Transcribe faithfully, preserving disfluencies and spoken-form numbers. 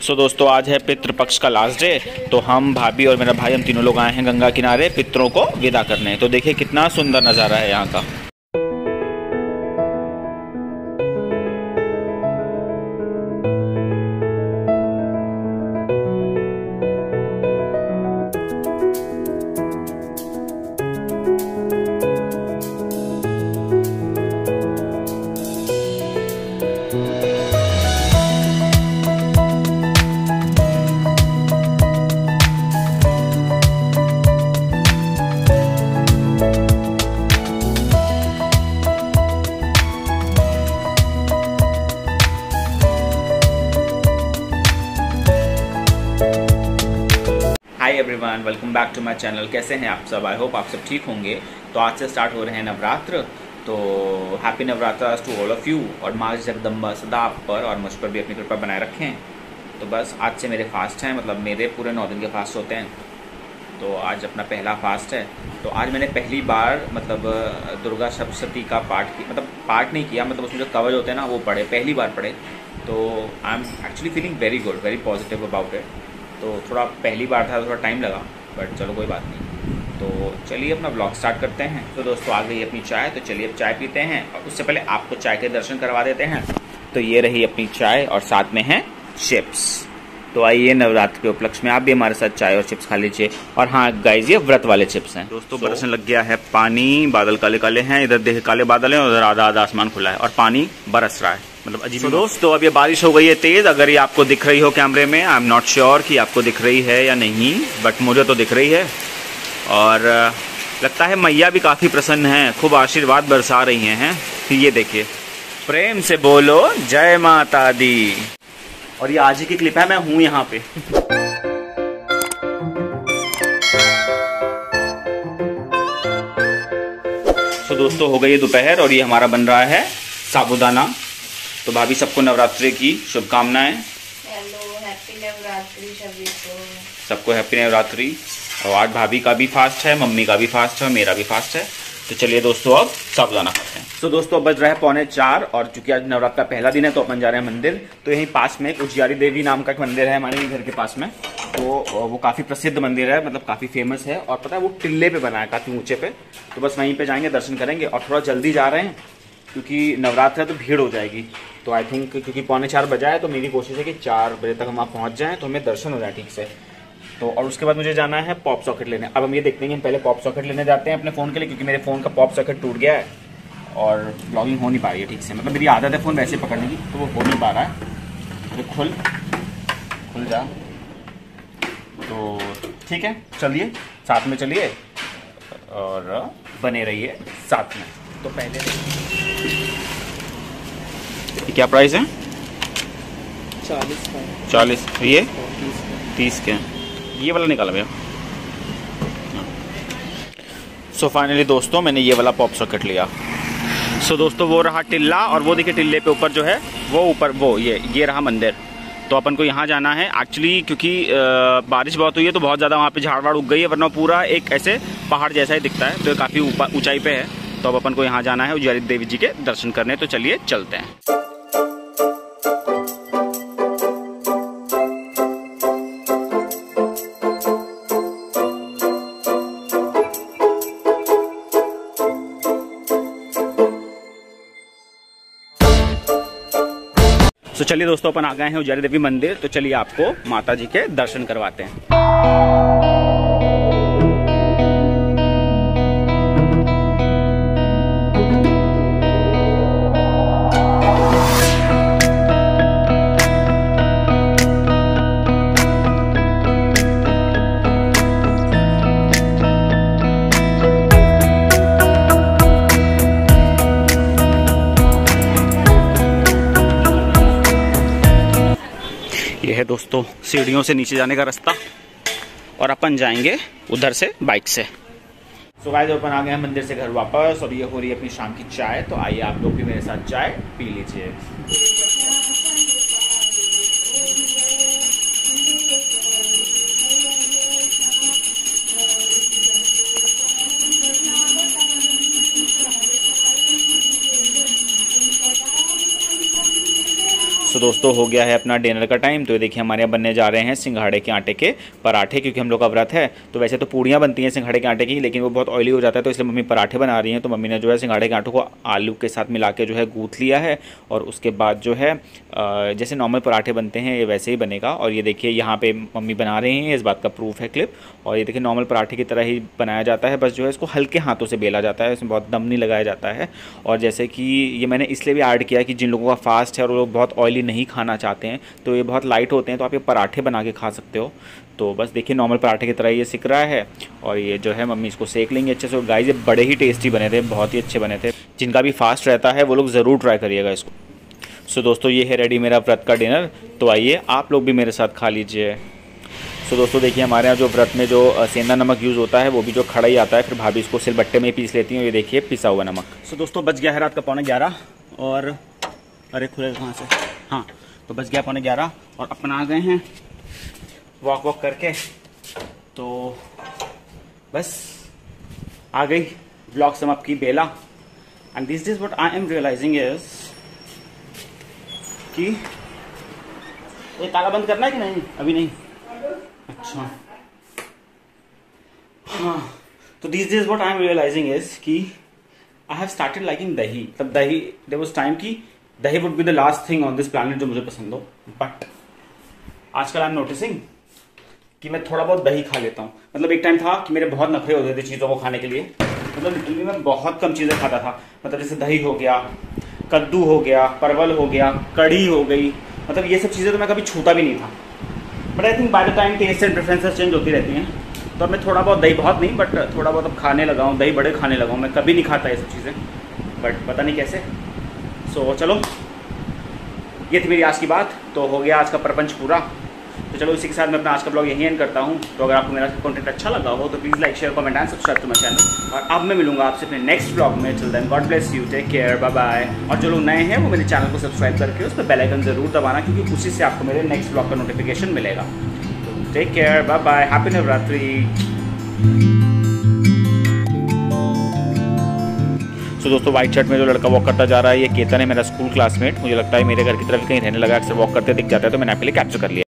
सो दोस्तों आज है पितृपक्ष का लास्ट डे, तो हम भाभी और मेरा भाई हम तीनों लोग आए हैं गंगा किनारे पितरों को विदा करने। तो देखिए कितना सुंदर नज़ारा है यहाँ का। Hi everyone, welcome back to my channel. कैसे हैं आप सब? आई होप आप सब ठीक होंगे। तो आज से स्टार्ट हो रहे हैं नवरात्र, तो happy Navratra to all of you. और माँ जगदम्बा सदा आप पर और मुझ पर भी अपनी कृपा बनाए रखें। तो बस आज से मेरे फास्ट हैं, मतलब मेरे पूरे नौ दिन के फास्ट होते हैं। तो आज अपना पहला फास्ट है। तो आज मैंने पहली बार मतलब दुर्गा सप्तशती का पाठ की मतलब पाठ नहीं किया, मतलब उसमें जो कवच होते हैं ना वो पढ़े, पहली बार पढ़े। तो I am actually feeling very good, very positive about it. तो थोड़ा पहली बार था, थोड़ा टाइम लगा, बट चलो कोई बात नहीं। तो चलिए अपना ब्लॉग स्टार्ट करते हैं। तो दोस्तों आ गई अपनी चाय, तो चलिए अब चाय पीते हैं। और उससे पहले आपको चाय के दर्शन करवा देते हैं। तो ये रही अपनी चाय और साथ में है चिप्स। तो आइए नवरात्र के उपलक्ष्य में आप भी हमारे साथ चाय और चिप्स खा लीजिए। और हाँ गाइस, ये व्रत वाले चिप्स हैं। दोस्तों so, बरसने लग गया है पानी, बादल काले काले हैं, इधर देखे काले बादल हैं, उधर आधा आधा आसमान खुला है और पानी बरस रहा है, मतलब अजीब। so, दोस्तों अब ये बारिश हो गई है तेज। अगर ये आपको दिख रही हो कैमरे में, आई एम नॉट श्योर कि आपको दिख रही है या नहीं, बट मुझे तो दिख रही है। और लगता है मैया भी काफी प्रसन्न है, खूब आशीर्वाद बरसा रही हैं। ये देखिए, प्रेम से बोलो जय माता दी। और ये आज ही की क्लिप है, मैं हूं यहाँ पे। तो दोस्तों हो गई है दोपहर और ये हमारा बन रहा है साबूदाना। तो भाभी सबको नवरात्रि की शुभकामनाएं। हेलो, हैप्पी नवरात्रि सभी को। सबको हैप्पी नवरात्रि। और आज भाभी का भी फास्ट है, मम्मी का भी फास्ट है, मेरा भी फास्ट है। तो चलिए दोस्तों अब साबूदाना खाते हैं। तो दोस्तों बज रहा है पौने चार और चूंकि आज नवरात्र का पहला दिन है तो अपन जा रहे हैं मंदिर। तो यहीं पास में उजियारी देवी नाम का एक मंदिर है हमारे घर के पास में। तो वो काफी प्रसिद्ध मंदिर है, मतलब काफी फेमस है। और पता है वो टिल्ले पे बना है, काफी ऊंचे पे। तो बस वहीं पे जाएंगे, दर्शन करेंगे। और थोड़ा जल्दी जा रहे हैं क्योंकि नवरात्र है तो भीड़ हो जाएगी। तो आई थिंक क्योंकि पौने चार बजा है तो मेरी कोशिश है कि चार बजे तक हम वहाँ पहुँच जाएँ तो हमें दर्शन हो जाए ठीक से। तो और उसके बाद मुझे जाना है पॉप सॉकेट लेने। अब हम ये देखते हैं कि हम पहले पॉप सॉकेट लेने जाते हैं अपने फ़ोन के लिए, क्योंकि मेरे फ़ोन का पॉप सॉकेट टूट गया है और ब्लॉगिंग हो नहीं पा रही है ठीक से। मतलब मेरी आदत है फ़ोन वैसे पकड़ने की, तो वो हो नहीं पा रहा है। तो खुल खुल जा। तो ठीक है, चलिए साथ में चलिए और बने रहिए साथ में। तो पहले क्या प्राइस है? चालीस चालीस। ये तीस के। ये वाला निकाला भैया। सो फाइनली दोस्तों मैंने ये वाला पॉप सॉकेट लिया। सो so, दोस्तों वो रहा टिल्ला और वो देखिए टिल्ले पे ऊपर जो है वो ऊपर वो ये ये रहा मंदिर। तो अपन को यहाँ जाना है एक्चुअली, क्योंकि बारिश बहुत हुई है तो बहुत ज़्यादा वहाँ पे झाड़ वाड़ उग गई है, वरना पूरा एक ऐसे पहाड़ जैसा ही दिखता है। तो ये काफ़ी ऊंचाई पे है। तो अब अपन को यहाँ जाना है उजियारी देवी जी के दर्शन करने। तो चलिए चलते हैं। तो चलिए दोस्तों अपन आ गए हैं उजियारी देवी मंदिर। तो चलिए आपको माता जी के दर्शन करवाते हैं। ये है दोस्तों सीढ़ियों से नीचे जाने का रास्ता और अपन जाएंगे उधर से बाइक से। सो गाइस अपन आ गए हैं मंदिर से घर वापस और ये हो रही है अपनी शाम की चाय। तो आइए आप लोग भी मेरे साथ चाय पी लीजिए। तो दोस्तों हो गया है अपना डिनर का टाइम। तो ये देखिए हमारे यहाँ बनने जा रहे हैं सिंघाड़े के आटे के पराठे, क्योंकि हम लोग का व्रत है। तो वैसे तो पूड़ियाँ बनती हैं सिंघाड़े के आटे की, लेकिन वो बहुत ऑयली हो जाता है, तो इसलिए मम्मी पराठे बना रही हैं। तो मम्मी ने जो है सिंघाड़े के आटों को आलू के साथ मिला के जो है गूँथ लिया है, और उसके बाद जो है जैसे नॉर्मल पराठे बनते हैं ये वैसे ही बनेगा। और ये देखिए यहाँ पे मम्मी बना रही हैं, इस बात का प्रूफ है क्लिप। और ये देखिए नॉर्मल पराठे की तरह ही बनाया जाता है, बस जो है इसको हल्के हाथों से बेला जाता है, इसमें बहुत दम नहीं लगाया जाता है। और जैसे कि ये मैंने इसलिए भी ऐड किया कि जिन लोगों का फास्ट है और वो लोग बहुत ऑयली नहीं खाना चाहते हैं, तो ये बहुत लाइट होते हैं, तो आप ये पराठे बना के खा सकते हो। तो बस देखिए नॉर्मल पराठे की तरह ये सिक रहा है, और ये जो है मम्मी इसको सेक लेंगे अच्छे से। और गाइस ये बड़े ही टेस्टी बने थे, बहुत ही अच्छे बने थे। जिनका भी फास्ट रहता है वो लोग ज़रूर ट्राई करिएगा इसको। सो दोस्तों ये है रेडी मेरा व्रत का डिनर, तो आइए आप लोग भी मेरे साथ खा लीजिए। सो दोस्तों देखिए हमारे यहाँ जो व्रत में जो सेंधा नमक यूज़ होता है वो भी जो खड़ा ही आता है, फिर भाभी इसको सिलबट्टे में पीस लेती हैं। ये देखिए पिसा हुआ नमक। सो दोस्तों बज गया है रात का पौने ग्यारह, और अरे खुले कहाँ से, हाँ तो बज गया पौने ग्यारह, और अपन आ गए हैं वॉक वॉक करके। तो बस आ गई ब्लॉग समाप्त की बेला। And this is what I am realizing is कि ये ताला बंद करना है कि नहीं, अभी नहीं, अच्छा हाँ। तो this is what I am realizing is कि आई हैव स्टार्टेड लाइकिंग दही। तब दही देयर वाज टाइम कि दही would be the last thing on this planet जो मुझे पसंद हो, बट आजकल आई एम नोटिसिंग कि मैं थोड़ा बहुत दही खा लेता हूँ। मतलब एक टाइम था कि मेरे बहुत नखरे होते थे चीज़ों को खाने के लिए, मतलब लिटरली मैं बहुत कम चीज़ें खाता था। मतलब जैसे दही हो गया, कद्दू हो गया, परवल हो गया, कढ़ी हो गई, मतलब ये सब चीज़ें तो मैं कभी छूता भी नहीं था। But I think by the time taste and preferences change होती रहती हैं, तो अब मैं थोड़ा बहुत दही, बहुत नहीं बट थोड़ा बहुत अब खाने लगा हूँ, दही बड़े खाने लगा हूँ। मैं कभी नहीं खाता ये सब चीज़ें, बट पता नहीं कैसे। सो so, चलो ये थी मेरी आज की बात। तो हो गया आज का प्रपंच पूरा। तो चलो इसी के साथ मैं अपना आज का ब्लॉग यहीं एंड करता हूँ। तो अगर आपको मेरा कंटेंट अच्छा लगा हो तो please like share comment and subscribe to my channel. और अब मैं मिलूंगा आपसे अपने नेक्स्ट ब्लॉग में। Till then God bless you, take care, bye bye. और जो लोग नए हैं वो मेरे चैनल को सब्सक्राइब करके उस पर बेल आइकन जरूर दबाना, क्योंकि उसी से आपको मेरे नेक्स्ट ब्लॉग का नोटिफिकेशन मिलेगा। तो take care, bye bye, happy Navratri. तो दोस्तों व्हाइट शर्ट में जो लड़का वॉक करता जा रहा है ये केतन है, मेरा स्कूल क्लासमेट। मुझे लगता है मेरे घर की तरफ कहीं रहने लगा, अक्सर वॉक करते दिख जाता है, तो मैंने आपके लिए कैप्चर कर लिया।